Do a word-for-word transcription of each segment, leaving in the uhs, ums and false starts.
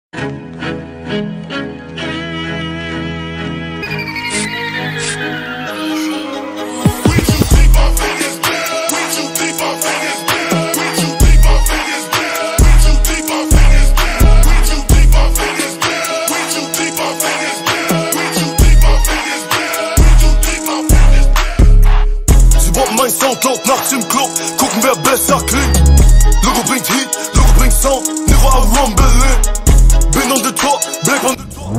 Mein Sound laut nachts im Club, gucken wer besser klingt. Logo bringt Heat, Logo bringt Sound, Nero a rumbling. Bin on the top, bleib on the top.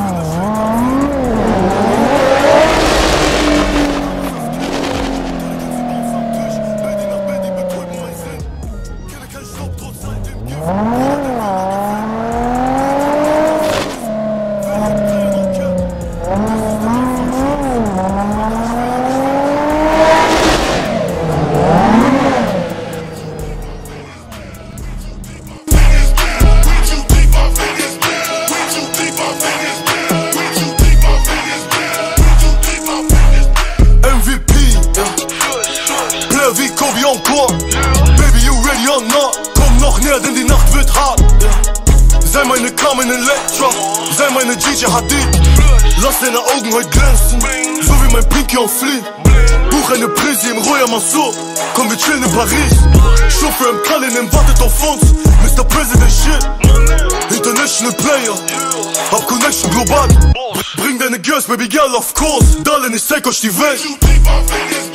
Wie Kobe encore, Baby, you ready or not? Komm noch näher, denn die Nacht wird hart. Sei meine Carmen Electra, sei meine Gigi Hadid. Lass deine Augen heute glänzen, so wie mein Pinky on Fleet. Buch eine Prise im Royal Mansour, komm wir chillen in Paris. Chauffeur im Cullinan wartet auf uns, Mister President Shit. International Player, hab Connection global. Bring deine Girls, Baby Girl, of course. Darling, ich zeig euch die Welt.